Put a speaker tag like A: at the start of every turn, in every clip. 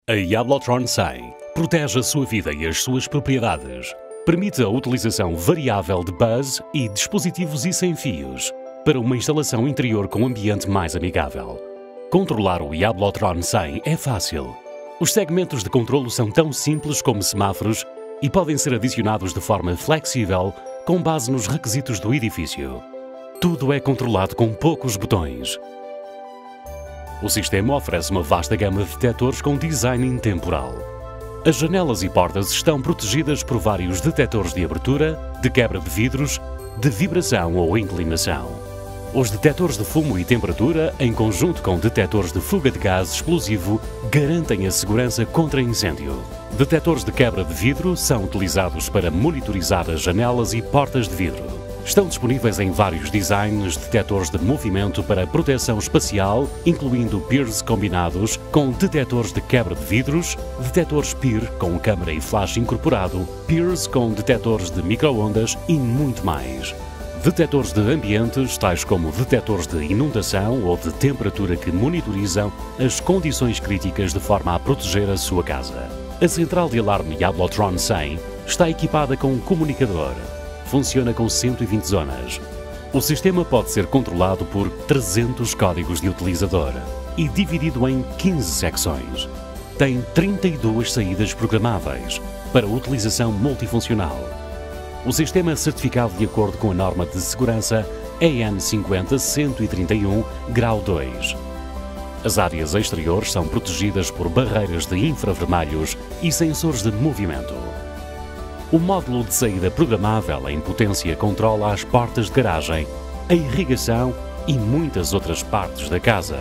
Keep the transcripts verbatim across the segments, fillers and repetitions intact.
A: A Yablotron cem protege a sua vida e as suas propriedades. Permite a utilização variável de buzz e dispositivos e sem fios para uma instalação interior com ambiente mais amigável. Controlar o Yablotron cem é fácil. Os segmentos de controlo são tão simples como semáforos e podem ser adicionados de forma flexível com base nos requisitos do edifício. Tudo é controlado com poucos botões. O sistema oferece uma vasta gama de detectores com design intemporal. As janelas e portas estão protegidas por vários detectores de abertura, de quebra de vidros, de vibração ou inclinação. Os detectores de fumo e temperatura, em conjunto com detectores de fuga de gás explosivo, garantem a segurança contra incêndio. Detectores de quebra de vidro são utilizados para monitorizar as janelas e portas de vidro. Estão disponíveis em vários designs detectores de movimento para proteção espacial, incluindo piers combinados com detectores de quebra de vidros, detectores P I R com câmara e flash incorporado, piers com detectores de micro-ondas e muito mais. Detectores de ambientes, tais como detectores de inundação ou de temperatura que monitorizam as condições críticas de forma a proteger a sua casa. A central de alarme Yablotron cem está equipada com um comunicador. Funciona com cento e vinte zonas. O sistema pode ser controlado por trezentos códigos de utilizador e dividido em quinze secções. Tem trinta e duas saídas programáveis para utilização multifuncional. O sistema é certificado de acordo com a norma de segurança E N cinco zero um três um, grau dois. As áreas exteriores são protegidas por barreiras de infravermelhos e sensores de movimento. O módulo de saída programável em potência controla as portas de garagem, a irrigação e muitas outras partes da casa.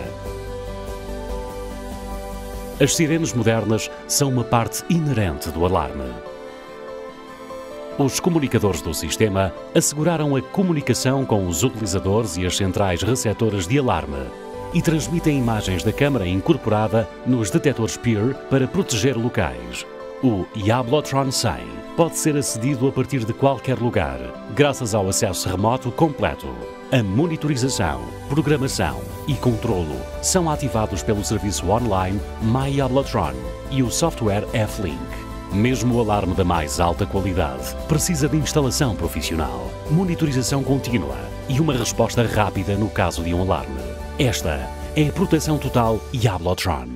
A: As sirenes modernas são uma parte inerente do alarme. Os comunicadores do sistema asseguraram a comunicação com os utilizadores e as centrais receptoras de alarme e transmitem imagens da câmara incorporada nos detectores P I R para proteger locais. O Yablotron cem pode ser acedido a partir de qualquer lugar, graças ao acesso remoto completo. A monitorização, programação e controlo são ativados pelo serviço online MyYablotron e o software F-Link. Mesmo o alarme da mais alta qualidade precisa de instalação profissional, monitorização contínua e uma resposta rápida no caso de um alarme. Esta é a proteção total Yablotron.